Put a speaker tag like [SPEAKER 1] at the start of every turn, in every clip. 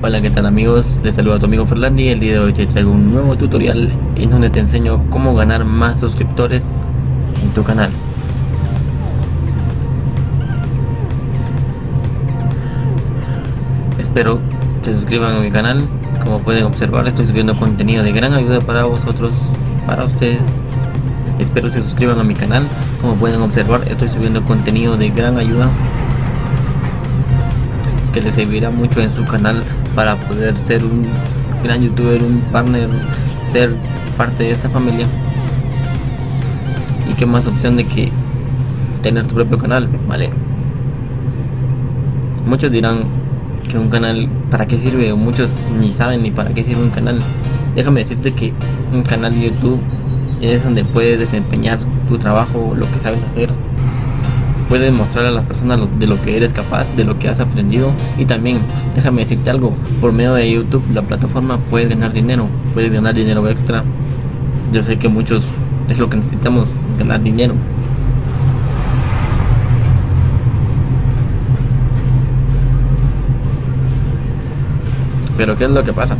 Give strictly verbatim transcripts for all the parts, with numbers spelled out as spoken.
[SPEAKER 1] Hola, ¿qué tal amigos? Les saluda a tu amigo Ferlandi. El día de hoy te traigo un nuevo tutorial en donde te enseño cómo ganar más suscriptores en tu canal. Espero se suscriban a mi canal. Como pueden observar, estoy subiendo contenido de gran ayuda para vosotros, para ustedes. Espero se suscriban a mi canal. Como pueden observar, estoy subiendo contenido de gran ayuda que les servirá mucho en su canal para poder ser un gran youtuber, un partner, ser parte de esta familia. Y qué más opción de que tener tu propio canal, ¿vale? Muchos dirán que un canal, ¿para qué sirve? O muchos ni saben ni para qué sirve un canal. Déjame decirte que un canal de YouTube es donde puedes desempeñar tu trabajo, lo que sabes hacer. Puedes mostrar a las personas lo, de lo que eres capaz, de lo que has aprendido. Y también, déjame decirte algo, por medio de YouTube, la plataforma, puedes ganar dinero, puedes ganar dinero extra. Yo sé que muchos es lo que necesitamos, ganar dinero. Pero ¿qué es lo que pasa?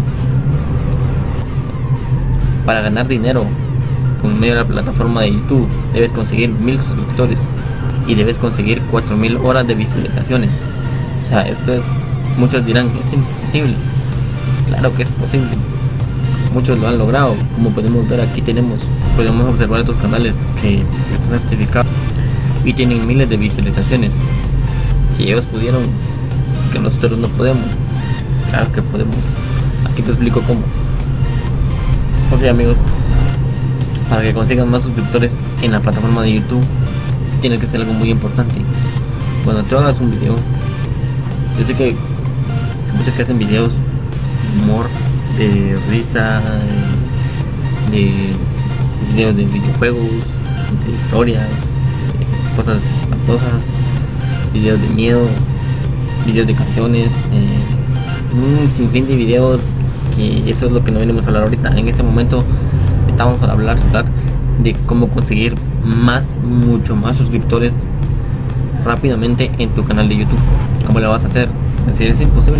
[SPEAKER 1] Para ganar dinero por medio de la plataforma de YouTube, debes conseguir mil suscriptores y debes conseguir cuatro mil horas de visualizaciones. O sea, esto es, muchos dirán que es imposible. Claro que es posible. Muchos lo han logrado. Como podemos ver, aquí tenemos, podemos observar estos canales que están certificados y tienen miles de visualizaciones. Si ellos pudieron, que nosotros no podemos. Claro que podemos. Aquí te explico cómo. Ok amigos, para que consigan más suscriptores en la plataforma de YouTube, tienes que hacer algo muy importante. Cuando tú hagas un video, yo sé que muchos que hacen videos de humor, de risa, de videos de videojuegos, de historias, de cosas espantosas, videos de miedo, videos de canciones, eh, un sinfín de videos, que eso es lo que no venimos a hablar ahorita. En este momento estamos para hablar, hablar de cómo conseguir más, mucho más suscriptores rápidamente en tu canal de YouTube. ¿Cómo lo vas a hacer? Es decir, es imposible.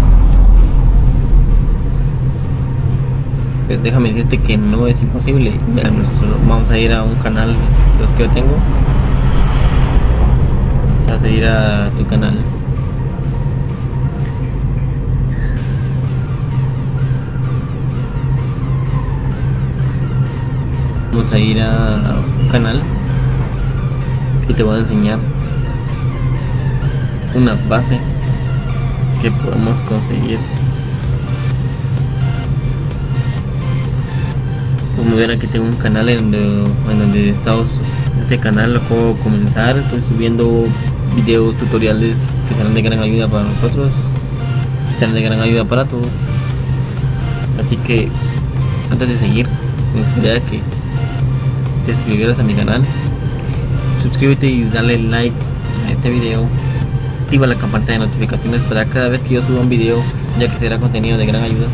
[SPEAKER 1] Pues déjame decirte que no es imposible. Vamos a ir a un canal, los que yo tengo. Vas a ir a tu canal. Vamos a ir a un canal y te voy a enseñar una base que podemos conseguir. Como ver, aquí tengo un canal en donde, en donde Estados, este canal lo puedo comenzar. Estoy subiendo videos, tutoriales que serán de gran ayuda para nosotros, serán de gran ayuda para todos. Así que antes de seguir, me gustaría que te suscribieras a mi canal, suscríbete y dale like a este video, activa la campanita de notificaciones para cada vez que yo suba un video, ya que será contenido de gran ayuda.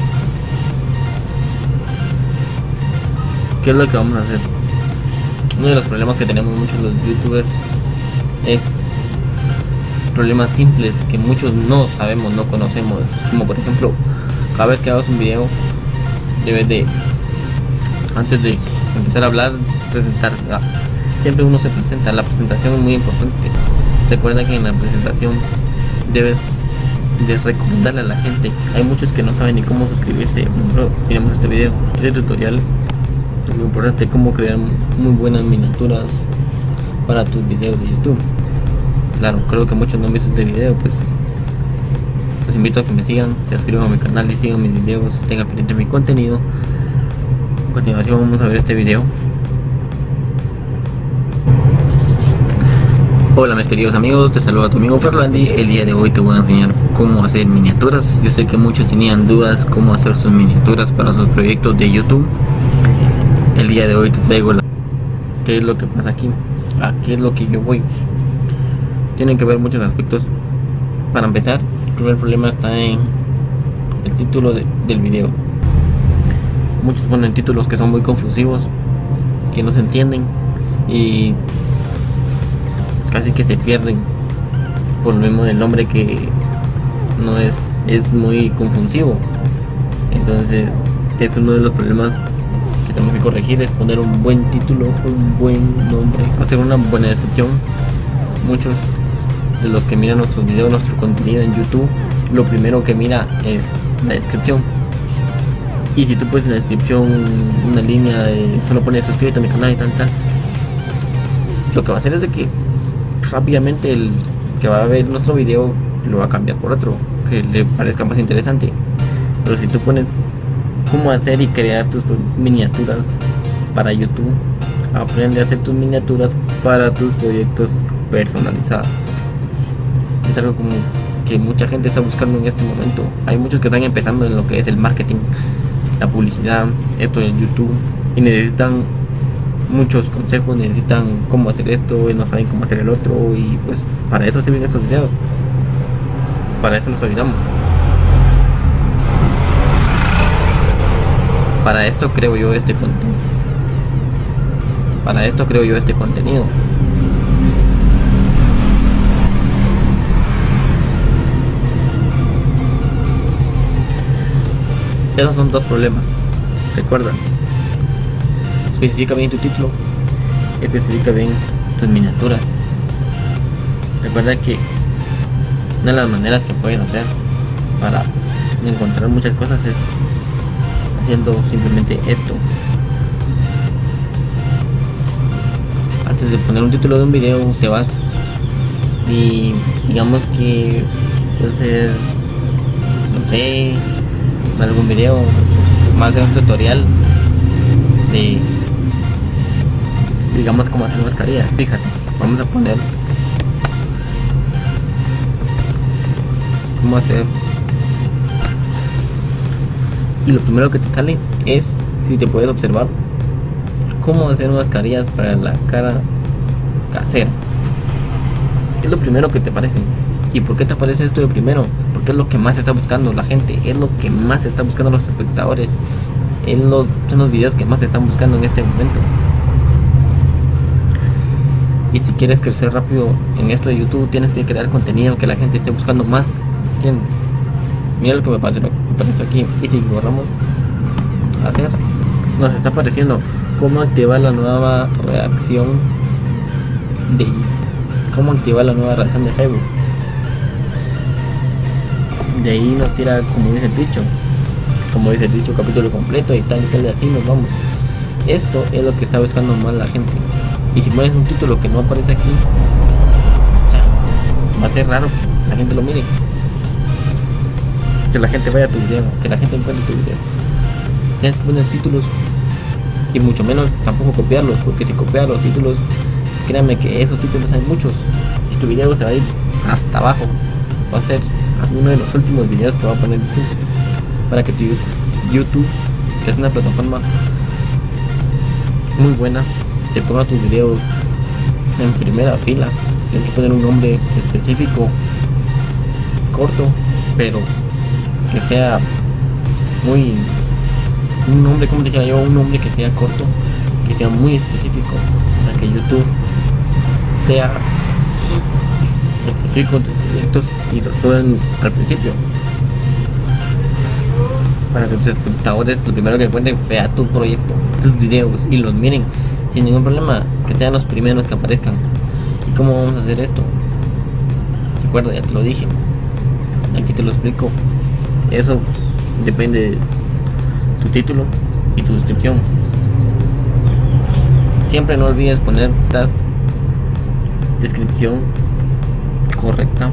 [SPEAKER 1] ¿Qué es lo que vamos a hacer? Uno de los problemas que tenemos muchos los youtubers es problemas simples que muchos no sabemos, no conocemos, como por ejemplo, cada vez que hagas un video debes de, antes de empezar a hablar, presentar. Ah, siempre uno se presenta. La presentación es muy importante. Recuerda que en la presentación debes de recomendarle a la gente. Hay muchos que no saben ni cómo suscribirse. Pero miremos este video, este tutorial es muy importante, cómo crear muy buenas miniaturas para tus videos de YouTube. Claro, creo que muchos no han visto este video, pues los invito a que me sigan, se suscriban a mi canal y sigan mis videos, tengan pendiente mi contenido. A continuación vamos a ver este video. Hola mis queridos amigos, te saluda tu amigo Ferlandi. El día de hoy te voy a enseñar cómo hacer miniaturas. Yo sé que muchos tenían dudas cómo hacer sus miniaturas para sus proyectos de YouTube. El día de hoy te traigo la... ¿Qué es lo que pasa aquí? Aquí es lo que yo voy. Tienen que ver muchos aspectos. Para empezar, el primer problema está en el título de, del video. Muchos ponen títulos que son muy confusivos, que no se entienden y casi que se pierden por lo mismo del nombre, que no es es muy confusivo. Entonces es uno de los problemas que tenemos que corregir, es poner un buen título, un buen nombre, hacer una buena descripción. Muchos de los que miran nuestros videos, nuestro contenido en YouTube, lo primero que mira es la descripción. Y si tú pones en la descripción una línea de solo pones suscríbete a mi canal y tal tal, lo que va a hacer es de que rápidamente el que va a ver nuestro video lo va a cambiar por otro que le parezca más interesante. Pero si tú pones cómo hacer y crear tus miniaturas para YouTube, aprende a hacer tus miniaturas para tus proyectos personalizados. Es algo como que mucha gente está buscando en este momento. Hay muchos que están empezando en lo que es el marketing, la publicidad, esto en YouTube, y necesitan muchos consejos, necesitan cómo hacer esto y no saben cómo hacer el otro, y pues para eso sirven estos videos, para eso los ayudamos. Para esto creo yo este contenido. Para esto creo yo este contenido. Esos son dos problemas. Recuerda, especifica bien tu título, especifica bien tus miniaturas. Recuerda que una de las maneras que puedes hacer para encontrar muchas cosas es haciendo simplemente esto. Antes de poner un título de un video, te vas y digamos que puede ser, no sé, algún video más de un tutorial de, digamos, cómo hacer mascarillas. Fíjate, vamos a poner cómo hacer, y lo primero que te sale es, si te puedes observar, cómo hacer mascarillas para la cara casera. Es lo primero que te aparece. ¿Y por qué te aparece esto de primero? Porque es lo que más está buscando la gente, es lo que más está buscando los espectadores, es lo, son los videos que más se están buscando en este momento. Y si quieres crecer rápido en esto de YouTube, tienes que crear contenido que la gente esté buscando más, ¿entiendes? Mira lo que me pasó, lo que apareció aquí. Y si borramos hacer, nos está apareciendo cómo activar la nueva reacción de cómo activar la nueva reacción de Facebook. De ahí nos tira, como dice el dicho, como dice el dicho, capítulo completo y tal y tal, y así nos vamos. Esto es lo que está buscando más la gente. Y si pones un título que no aparece aquí, o sea, va a ser raro que la gente lo mire, que la gente vaya a tu video, que la gente encuentre tu video. Tienes que poner títulos, y mucho menos tampoco copiarlos, porque si copias los títulos, créanme que esos títulos hay muchos y tu video se va a ir hasta abajo. Va a ser uno de los últimos videos que va a poner YouTube, para que tu YouTube, que es una plataforma muy buena, te ponga tus videos en primera fila. Tienes que poner un nombre específico, corto, pero que sea muy, un nombre, como dijera yo, un nombre que sea corto, que sea muy específico, para que YouTube sea específico en tus proyectos y los pongan al principio, para que tus espectadores lo primero que encuentren sea tu proyecto, tus videos, y los miren sin ningún problema, que sean los primeros que aparezcan. ¿Y cómo vamos a hacer esto? Recuerda, ya te lo dije, aquí te lo explico. Eso depende de tu título y tu descripción. Siempre no olvides poner la descripción correcta.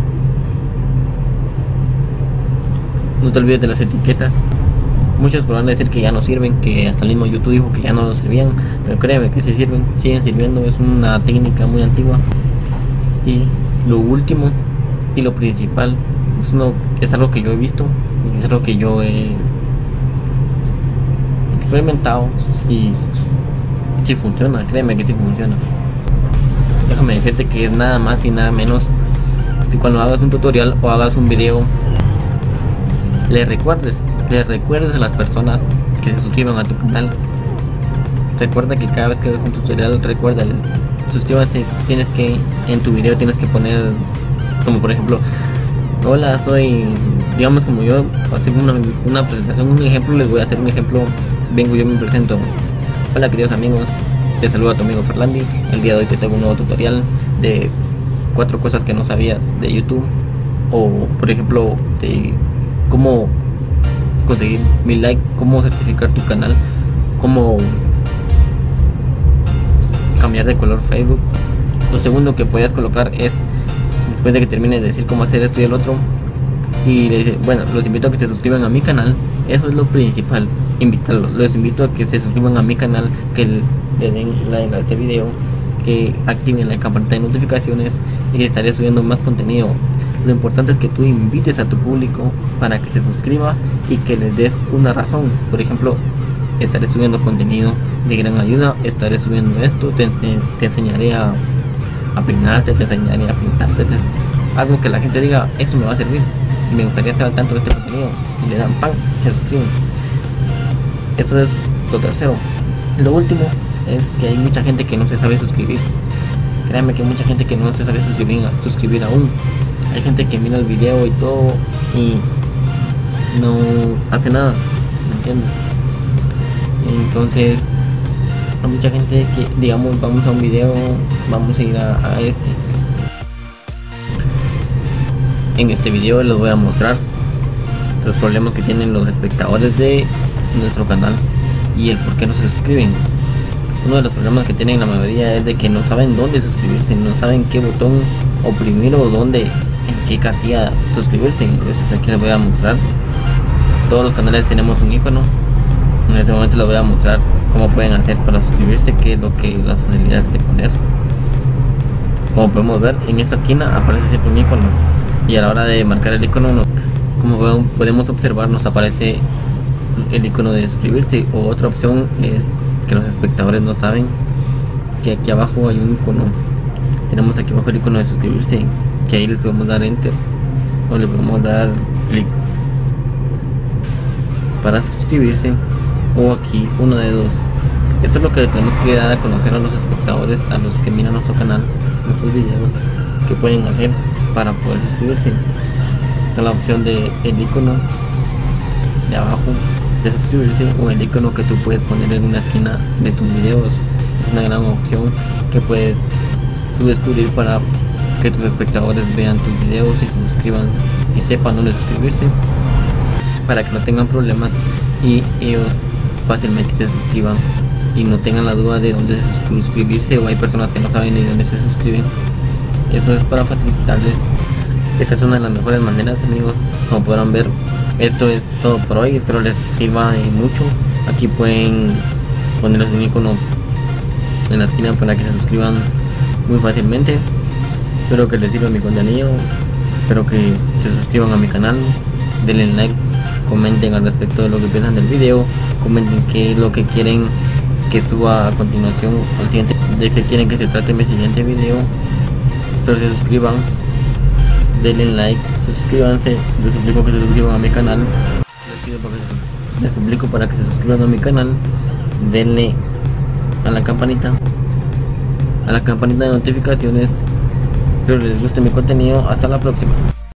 [SPEAKER 1] No te olvides de las etiquetas. Muchos podrán decir que ya no sirven, que hasta el mismo YouTube dijo que ya no lo servían, pero créeme que sí sirven, siguen sirviendo. Es una técnica muy antigua. Y lo último y lo principal es, uno, es algo que yo he visto, es algo que yo he experimentado, y si funciona, créeme que si funciona. Déjame decirte que es nada más y nada menos que cuando hagas un tutorial o hagas un video, le recuerdes, le recuerdes a las personas que se suscriban a tu canal. Recuerda que cada vez que hagas un tutorial, recuérdales, suscríbanse. Tienes que, en tu video tienes que poner, como por ejemplo, hola, soy digamos, como yo hacer una, una presentación, un ejemplo, les voy a hacer un ejemplo. Vengo, yo me presento. Hola queridos amigos, te saluda tu amigo Ferlandi. El día de hoy te tengo un nuevo tutorial de cuatro cosas que no sabías de YouTube, o por ejemplo de cómo conseguir mil likes, cómo certificar tu canal, cómo cambiar de color Facebook. Lo segundo que puedes colocar es, después de que termine de decir cómo hacer esto y el otro, y le dice, bueno, los invito a que se suscriban a mi canal. Eso es lo principal, invitarlos. Los invito a que se suscriban a mi canal, que le den like a este video, que activen la campanita de notificaciones, y que estaré subiendo más contenido. Lo importante es que tú invites a tu público para que se suscriba y que les des una razón. Por ejemplo, estaré subiendo contenido de gran ayuda, estaré subiendo esto, te, te, te enseñaré a, a peinarte, te enseñaré a pintarte, te, algo que la gente diga, esto me va a servir y me gustaría estar al tanto de este contenido, y le dan pan y se suscriben. Eso es lo tercero. Lo último es que hay mucha gente que no se sabe suscribir. Créanme que hay mucha gente que no se sabe suscribir, suscribir aún. Hay gente que mira el video y todo y no hace nada, ¿me entiendes? Entonces hay mucha gente que, digamos, vamos a un video, vamos a ir a, a este. En este video les voy a mostrar los problemas que tienen los espectadores de nuestro canal y el por qué no se suscriben. Uno de los problemas que tienen la mayoría es de que no saben dónde suscribirse, no saben qué botón oprimir o dónde, en qué casilla suscribirse. Entonces aquí les voy a mostrar. Todos los canales tenemos un icono. En este momento les voy a mostrar cómo pueden hacer para suscribirse, qué es lo que las facilidades que poner. Como podemos ver, en esta esquina aparece siempre un icono, y a la hora de marcar el icono, como podemos observar, nos aparece el icono de suscribirse. O otra opción es que los espectadores no saben que aquí abajo hay un icono. Tenemos aquí abajo el icono de suscribirse, que ahí les podemos dar enter o le podemos dar clic para suscribirse, o aquí uno de dos. Esto es lo que tenemos que dar a conocer a los espectadores, a los que miran nuestro canal, nuestros videos, que pueden hacer para poder suscribirse. Esta es la opción de el icono de abajo de suscribirse, o el icono que tú puedes poner en una esquina de tus videos. Es una gran opción que puedes tú descubrir para que tus espectadores vean tus videos y se suscriban y sepan dónde suscribirse, para que no tengan problemas y ellos fácilmente se suscriban y no tengan la duda de dónde se suscribirse, o hay personas que no saben ni dónde se suscriben. Eso es para facilitarles. Esa es una de las mejores maneras, amigos. Como podrán ver, esto es todo por hoy. Espero les sirva de mucho. Aquí pueden ponerles un icono en la esquina para que se suscriban muy fácilmente. Espero que les sirva mi contenido. Espero que se suscriban a mi canal. Denle like, comenten al respecto de lo que piensan del video, comenten qué es lo que quieren que suba a continuación, al siguiente, de qué quieren que se trate mi siguiente video. Espero se suscriban, denle like, suscríbanse. Les suplico que se suscriban a mi canal. Les pido para que se, les suplico para que se suscriban a mi canal. Denle a la campanita, a la campanita de notificaciones. Espero les guste mi contenido. Hasta la próxima.